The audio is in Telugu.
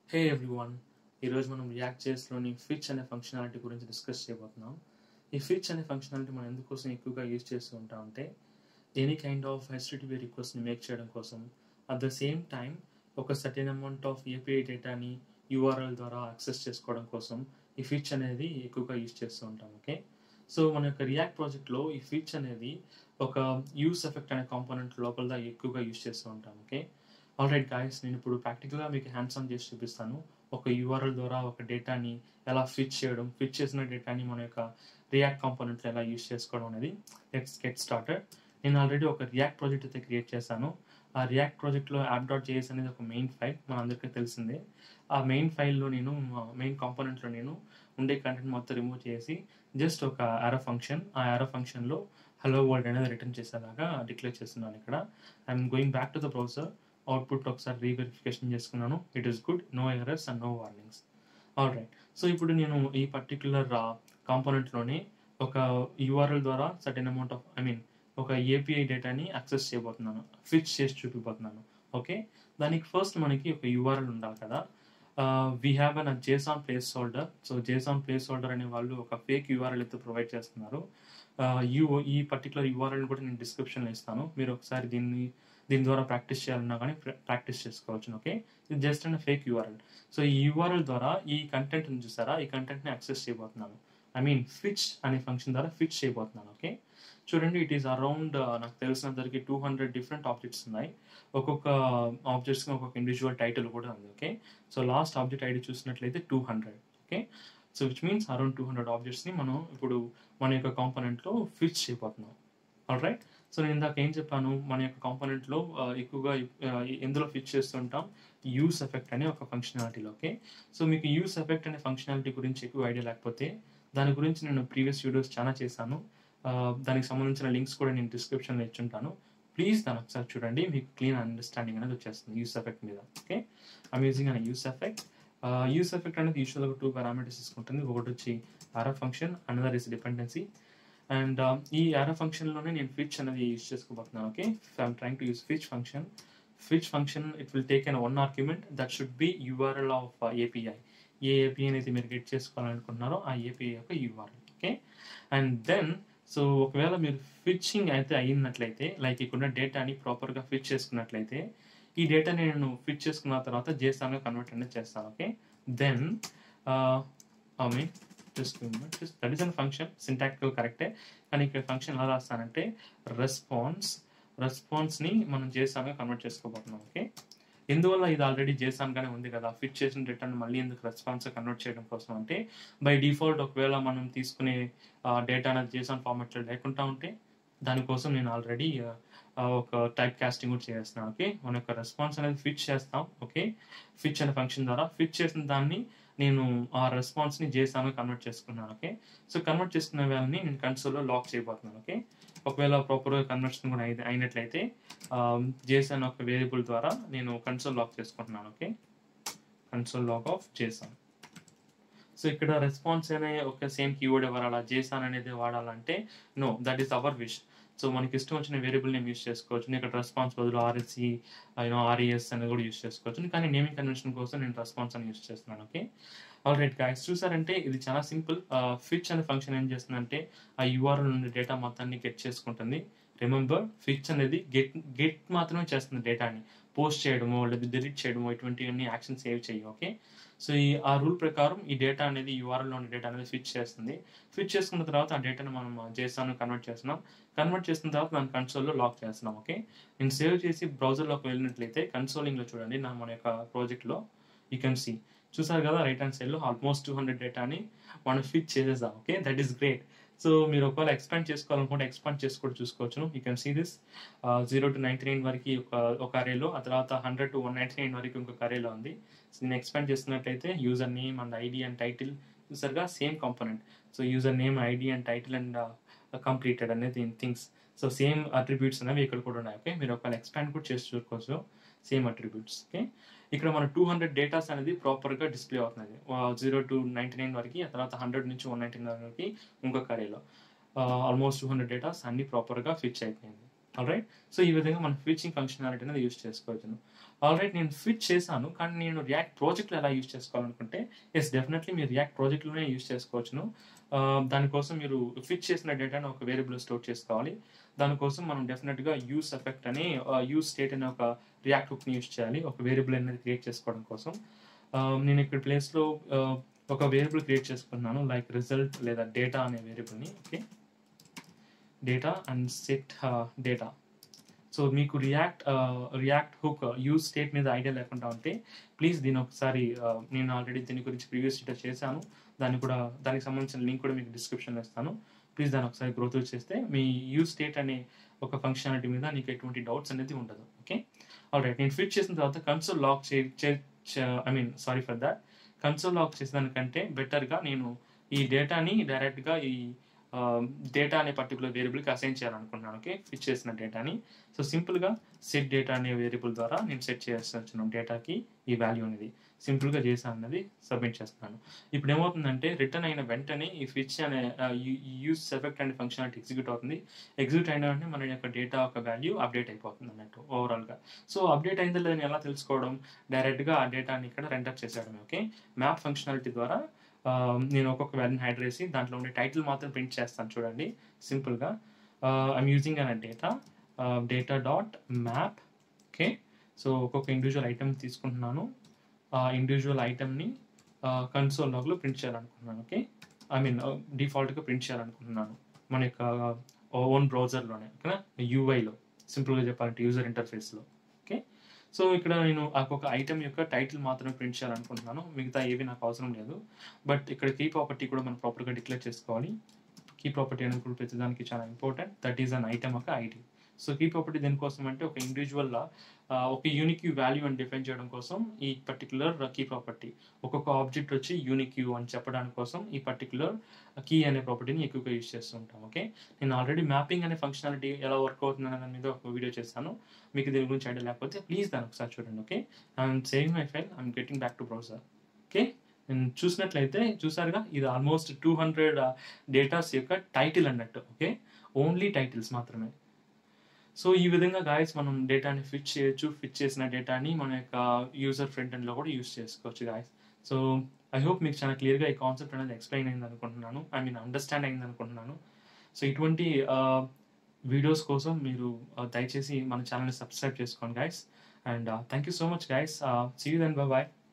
హే ఎవ్రీవన్, ఈరోజు మనం రియాక్ట్.js లోని ఫిచ్ అనే ఫంక్షనాలిటీ గురించి డిస్కస్ చేయబోతున్నాం. ఈ ఫిచ్ అనే ఫంక్షనాలిటీ మనం ఎందుకోసం ఎక్కువగా యూజ్ చేస్తూ ఉంటామంటే ఎనీ కైండ్ ఆఫ్ హెచ్టిటిపి రిక్వెస్ట్ని మేక్ చేయడం కోసం, అట్ ద సేమ్ టైం ఒక సర్టెన్ అమౌంట్ ఆఫ్ ఏపీఐ డేటాని యూఆర్ఎల్ ద్వారా యాక్సెస్ చేసుకోవడం కోసం ఈ ఫిచ్ అనేది ఎక్కువగా యూజ్ చేస్తూ ఉంటాం. ఓకే, సో మన యొక్క రియాక్ట్ ప్రాజెక్ట్లో ఈ ఫిచ్ అనేది ఒక యూస్ ఎఫెక్ట్ అనే కాంపోనెంట్ లోపల ఎక్కువగా యూజ్ చేస్తూ ఉంటాం. ఓకే, ఆల్రైట్ గాయస్, నేను ఇప్పుడు ప్రాక్టికల్గా మీకు హ్యాండ్స్ ఆన్ చేసి చూపిస్తాను. ఒక యూఆర్ఎల్ ద్వారా ఒక డేటాని ఎలా ఫిచ్ చేయడం, ఫిచ్ చేసిన డేటాని మన యొక్క రియాక్ట్ కాంపోనెంట్లో ఎలా యూజ్ చేసుకోవడం అనేది. Let's get started. నేను ఆల్రెడీ ఒక రియాక్ట్ ప్రాజెక్ట్ అయితే క్రియేట్ చేశాను. ఆ రియాక్ట్ ప్రాజెక్ట్లో app.js అనేది ఒక మెయిన్ ఫైల్, మన అందరికీ తెలిసిందే. ఆ మెయిన్ ఫైల్లో నేను మెయిన్ కాంపోనెంట్లో నేను ఉండే కంటెంట్ మొత్తం రిమూవ్ చేసి జస్ట్ ఒక యారో ఫంక్షన్, ఆ యారో ఫంక్షన్లో హలో వరల్డ్ అనేది రిటర్న్ చేసేలాగా డిక్లేర్ చేస్తున్నాను. ఇక్కడ I'm going back to the browser. Output ఒకసారి రీవెరిఫికేషన్ చేసుకున్నాను. It is good, no errors and no warnings. All right, so ఇప్పుడు నేను ఈ పర్టిక్యులర్ కాంపోనెంట్లోనే ఒక యూఆర్ఎల్ ద్వారా సర్టెన్ అమౌంట్ ఆఫ్ ఒక ఏపీఐ డేటాని యాక్సెస్ చేయబోతున్నాను, ఫిచ్ చేసి చూపిపోతున్నాను. ఓకే, దానికి ఫస్ట్ మనకి ఒక యూఆర్ఎల్ ఉండాలి కదా. We have an JSON placeholder. So JSON placeholder అనే వాళ్ళు ఒక ఫేక్ యూఆర్ఎల్ అయితే ప్రొవైడ్ చేస్తున్నారు. ఈ పర్టికులర్ యూఆర్ఎల్ కూడా నేను డిస్క్రిప్షన్లో ఇస్తాను. మీరు ఒకసారి దీని ద్వారా ప్రాక్టీస్ చేయాలన్నా కానీ ప్రాక్టీస్ చేసుకోవచ్చు. ఓకే, ఇది just and fake URL. So ఈ యూఆర్ఎల్ ద్వారా ఈ కంటెంట్ చూసారా, ఈ కంటెంట్ని యాక్సెస్ చేయబోతున్నాను. ఫిచ్ అనే ఫంక్షన్ ద్వారా ఫిచ్ చేయబోతున్నాను. ఓకే, చూడండి, ఇట్ ఈస్ అరౌండ్ నాకు తెలిసినంతవరకు 200 డిఫరెంట్ ఆబ్జెక్ట్స్ ఉన్నాయి. ఒక్కొక్క ఆబ్జెక్ట్స్కి ఒక్కొక్క ఇండివిజువల్ టైటిల్ కూడా ఉంది. Okay, so last object ID చూసినట్లయితే 200. Okay, so which means around 200 ఆబ్జెక్ట్స్ని మనం ఇప్పుడు మన యొక్క కాంపోనెంట్లో ఫిచ్ చేయబోతున్నాం. ఆల్ రైట్, సో నేను ఇందాక ఏం చెప్పాను, మన యొక్క కాంపోనెంట్లో ఎక్కువగా ఎందులో ఫిచ్ చేస్తుంటాం, యూస్ ఎఫెక్ట్ అనే ఒక ఫంక్షనాలిటీలో. ఓకే, సో మీకు యూస్ ఎఫెక్ట్ అనే ఫంక్షనాలిటీ గురించి ఎక్కువ ఐడియా లేకపోతే దాని గురించి నేను ప్రీవియస్ వీడియోస్ చాలా చేశాను. దానికి సంబంధించిన లింక్స్ కూడా నేను డిస్క్రిప్షన్లో ఇచ్చుంటాను. ప్లీజ్ దాన్ని ఒకసారి చూడండి, మీకు క్లీన్ అండర్స్టాండింగ్ అనేది వచ్చేస్తుంది యూస్ ఎఫెక్ట్ మీద. ఓకే, అమేజింగ్ అనే యూస్ ఎఫెక్ట్. యూస్ ఎఫెక్ట్ అనేది యూజువల్గా 2 పారామీటర్స్ తీసుకుంటుంది. ఒకటి వచ్చి arrow function, another is dependency. And ఈ యారో ఫంక్షన్లోనే నేను ఫిచ్ అనేది యూజ్ చేసుకోబోతున్నాను. Okay, I'm trying to use fetch function. Fetch function it will take an one argument that should be URL of API. ఏ ఏపీఐని అయితే మీరు గెట్ చేసుకోవాలనుకుంటున్నారో ఆ ఏపీఐ యొక్క URL. Okay, and then so ఒకవేళ మీరు ఫిచ్చింగ్ అయితే అయినట్లయితే, లైక్ ఇక్కడ డేటాని ప్రాపర్గా ఫిచ్ చేసుకున్నట్లయితే, ఈ డేటాని నేను ఫిచ్ చేసుకున్న తర్వాత JSONగా కన్వర్ట్ అనేది చేస్తాను. Okay, then that is an function, syntactical కరెక్టే, కానీ ఇక్కడ ఫంక్షన్ ఎలా రాస్తానంటే రెస్పాన్స్ని మనం JSONగా కన్వర్ట్ చేసుకోబోతున్నాం. ఓకే, ఎందువల్ల ఇది ఆల్రెడీ JSONగానే ఉంది కదా, ఫిట్ చేసిన డేటాను మళ్ళీ ఎందుకు రెస్పాన్స్ కన్వర్ట్ చేయడం కోసం అంటే, బై డిఫాల్ట్ ఒకవేళ మనం తీసుకునే డేటా అనేది JSON ఫార్మాట్లో లేకుండా ఉంటే దానికోసం నేను ఆల్రెడీ ఒక టైప్ కాస్టింగ్ కూడా చేస్తున్నాను. ఓకే, మన యొక్క రెస్పాన్స్ అనేది ఫిచ్ చేస్తాం. ఓకే, ఫిచ్ అనే ఫంక్షన్ ద్వారా ఫిచ్ చేసిన దాన్ని నేను ఆ రెస్పాన్స్ని JSONగా కన్వర్ట్ చేసుకున్నాను. ఓకే, సో కన్వర్ట్ చేసుకున్న వాళ్ళని నేను కన్సోల్లో లాక్ చేయబోతున్నాను. ఓకే, ఒకవేళ ప్రాపర్గా కన్వర్షన్ కూడా అయినట్లయితే JSON ఒక వేరియబుల్ ద్వారా నేను కన్సోల్ లాక్ చేసుకుంటున్నాను. Okay, console log of JSON. So ఇక్కడ రెస్పాన్స్ అనే ఒక సేమ్ కీవర్డ్ వాడాలా, JSON అనేది వాడాలంటే no, that is our wish. So మనకి ఇష్టం వచ్చిన వేరియబుల్ నేమ్ యూస్ చేసుకోవచ్చు. నేను ఇక్కడ రెస్పాన్స్ బదులు RSE RES అనేది కూడా యూస్ చేసుకోవచ్చు, కానీ నేమింగ్ కన్వెన్షన్ కోసం నేను రెస్పాన్స్ అని యూస్ చేస్తున్నాను. ఓకే, ఆల్ రైట్ గైస్, చూసారంటే ఇది చాలా సింపుల్. ఫిచ్ అనే ఫంక్షన్ ఏం చేస్తుందంటే ఆ యూఆర్ఎల్ నుండి డేటా మొత్తాన్ని గెట్ చేసుకుంటుంది. రిమెంబర్, ఫిచ్ అనేది గెట్ మాత్రమే చేస్తుంది, డేటాని పోస్ట్ చేయడమో లేదా డిలీట్ చేయడమో ఇటువంటివన్నీ యాక్షన్ సేవ్ చేయవు. ఓకే, సో ఆ రూల్ ప్రకారం ఈ డేటా అనేది యూఆర్ఎల్లో ఉన్న డేటా అనేది ఫిచ్ చేస్తుంది. ఫిచ్ చేసుకున్న తర్వాత ఆ డేటాను మనం JSON కన్వర్ట్ చేస్తున్నాం. కన్వర్ట్ చేసిన తర్వాత దాన్ని కన్సోల్లో లాక్ చేస్తున్నాం. ఓకే, నేను సేవ్ చేసి బ్రౌజర్లోకి వెళ్ళినట్లయితే కన్సోలింగ్లో చూడండి, మన యొక్క ప్రాజెక్ట్లో యూ కెన్ సీ, చూసారు కదా, రైట్ హ్యాండ్ సైడ్లో ఆల్మోస్ట్ 200 డేటాని మనం ఫిచ్ చేసేసాం. Okay, that is great. So మీరు ఒకవేళ ఎక్స్పాండ్ చేసుకోవాలనుకుంటే ఎక్స్పాండ్ చేసి కూడా చూసుకోవచ్చు. You can see this 0 to 99 వరకు ఒక అరేలో, ఆ తర్వాత 100 to 199 వరకు ఇంకొక అరేలో ఉంది. సో నేను ఎక్స్పాండ్ చేస్తున్నట్లయితే user name and ID and title చూసారుగా, same component. So user name, ID and title and completed అనేది థింగ్స్. సో సేమ్ అట్రిబ్యూట్స్ అనేవి ఇక్కడ కూడా ఉన్నాయి. ఓకే, మీరు ఒకవేళ ఎక్స్పాండ్ కూడా చేసి చూసుకోవచ్చు, సేమ్ అట్రిబ్యూట్స్. ఓకే, ఇక్కడ మన 200 డేటాస్ అనేది ప్రాపర్గా డిస్ప్లే అవుతుంది. 0 to 99 వరకు, ఆ తర్వాత 100 నుంచి 199 వరకు ఇంకొక అరేలో ఆల్మోస్ట్ 200 డేటాస్ అన్ని ప్రాపర్గా ఫిచ్ అయిపోయింది. ఆల్ రైట్, సో ఈ విధంగా మనం ఫిచింగ్ ఫంక్షనాలిటీ అనేది యూస్ చేసుకోవచ్చు. ఆల్రెడీ నేను ఫిట్ చేశాను, కానీ నేను రియాక్ట్ ప్రాజెక్ట్లో ఎలా యూజ్ చేసుకోవాలనుకుంటే ఎస్ డెఫినెట్లీ మీరు రియాక్ట్ ప్రాజెక్ట్లోనే యూజ్ చేసుకోవచ్చును. దానికోసం మీరు ఫిట్ చేసిన డేటాను ఒక వేరియబుల్ స్టోర్ చేసుకోవాలి. దానికోసం మనం డెఫినెట్గా యూస్ ఎఫెక్ట్ అని యూస్ స్టేట్ అనే ఒక రియాక్ట్ హుక్ని యూజ్ చేయాలి ఒక వేరియబుల్ అనేది క్రియేట్ చేసుకోవడం కోసం. నేను ఇక్కడ ప్లేస్లో ఒక వేరియబుల్ క్రియేట్ చేసుకున్నాను, లైక్ రిజల్ట్ లేదా డేటా అనే వేరియబుల్ని. Okay, data and set data. So మీకు రియాక్ట్ హుక్ యూజ్ స్టేట్ మీద ఐడియా లేకుండా ఉంటే ప్లీజ్ దీని ఒకసారి నేను ఆల్రెడీ దీని గురించి ప్రీవియస్ డేటా చేశాను, దానికి సంబంధించిన లింక్ కూడా మీకు డిస్క్రిప్షన్లో ఇస్తాను. ప్లీజ్ దాన్ని ఒకసారి గ్రో త్రూ చేస్తే మీ యూజ్ స్టేట్ అనే ఒక ఫంక్షనాలిటీ మీద నీకు ఎటువంటి డౌట్స్ అనేది ఉండదు. Okay, alright. నేను ఫిట్ చేసిన తర్వాత console log sorry for that, console log చేసేదానికంటే బెటర్గా నేను ఈ డేటాని డైరెక్ట్గా ఈ డేటా అనే పర్టికులర్ వేరియబుల్కి అసైన్ చేయాలనుకుంటున్నాను. ఓకే, ఫిట్ చేసిన డేటాని. సో సింపుల్గా సెట్ డేటా అనే వేరియబుల్ ద్వారా నేను సెట్ చేస్తున్నాను డేటాకి ఈ వాల్యూ అనేది. సింపుల్గా చేసాను అన్నది సబ్మిట్ చేస్తున్నాను. ఇప్పుడు ఏమవుతుందంటే రిటర్న్ అయిన వెంటనే ఈ ఫిచ్ అనే యూజ్ ఎఫెక్ట్ అనే ఫంక్షనాలిటీ ఎగ్జిక్యూట్ అవుతుంది. ఎగ్జిక్యూట్ అయిన వెంటనే మన యొక్క డేటా ఒక వాల్యూ అప్డేట్ అయిపోతుంది అన్నట్టు ఓవరాల్గా. సో అప్డేట్ అయిందో లేదని ఎలా తెలుసుకోవడం? డైరెక్ట్గా ఆ డేటాని ఇక్కడ రెండర్ చేసేయడం. ఓకే, మ్యాప్ ఫంక్షనాలిటీ ద్వారా నేను ఒక్కొక్క వాల్యూని హైడ్ చేసి దాంట్లో ఉండే టైటిల్ మాత్రం ప్రింట్ చేస్తాను. చూడండి సింపుల్గా I'm using on data dot map. Okay, so ఒక్కొక్క ఇండివిజువల్ ఐటమ్ తీసుకుంటున్నాను, ఆ ఇండివిజువల్ ఐటమ్ని కన్సోల్ లాగ్లో ప్రింట్ చేయాలనుకుంటున్నాను. ఓకే, డిఫాల్ట్గా ప్రింట్ చేయాలనుకుంటున్నాను మన యొక్క ఓన్ బ్రౌజర్లోనే. ఓకేనా, యూఐలో సింపుల్గా చెప్పాలంటే యూజర్ ఇంటర్ఫేస్లో. ఓకే, సో ఇక్కడ నేను ఒక ఐటమ్ యొక్క టైటిల్ మాత్రమే ప్రింట్ చేయాలనుకుంటున్నాను, మిగతా ఏవి నాకు అవసరం లేదు. బట్ ఇక్కడ కీ ప్రాపర్టీ కూడా మనం ప్రాపర్గా డిక్లేర్ చేసుకోవాలి. కీ ప్రాపర్టీ అనేది కూడా ప్రతిదానికి చాలా important. That is an item ఒక ఐడి. సో కీ ప్రాపర్టీ దేనికోసం అంటే ఒక ఇండివిజువల్గా ఒక యూనిక్ వాల్యూ అని డిఫైన్ చేయడం కోసం ఈ పర్టికులర్ కీ ప్రాపర్టీ. ఒక్కొక్క ఆబ్జెక్ట్ వచ్చి యూనిక్ అని చెప్పడానికి కోసం ఈ పర్టికులర్ కీ అనే ప్రాపర్టీని ఎక్కువగా యూజ్ చేస్తూ ఉంటాం. ఓకే, నేను ఆల్రెడీ మ్యాపింగ్ అనే ఫంక్షనాలిటీ ఎలా వర్క్ అవుతుంది అనే దాని మీద ఒక వీడియో చేశాను. మీకు దీని గురించి ఐడియా లేకపోతే ప్లీజ్ దాన్ని ఒకసారి చూడండి. Okay, I'm saving my file, I'm getting back to browser. Okay, నేను చూసినట్లయితే చూసారుగా, ఇది ఆల్మోస్ట్ 200 డేటాస్ యొక్క టైటిల్ అన్నట్టు. ఓకే, ఓన్లీ టైటిల్స్ మాత్రమే. సో ఈ విధంగా గాయస్ మనం డేటాని ఫిట్ చేయొచ్చు. ఫిట్ చేసిన డేటాని మన యొక్క యూజర్ ఫ్రంట్ ఎండ్లో కూడా యూజ్ చేసుకోవచ్చు గాయస్. సో ఐ హోప్ మీకు చాలా క్లియర్గా ఈ కాన్సెప్ట్ అనేది ఎక్స్ప్లెయిన్ అయింది అనుకుంటున్నాను, అండర్స్టాండ్ అయింది అనుకుంటున్నాను. సో ఇటువంటి వీడియోస్ కోసం మీరు దయచేసి మన ఛానల్ని సబ్స్క్రైబ్ చేసుకోండి guys. And thank you so much guys. See you then, bye bye.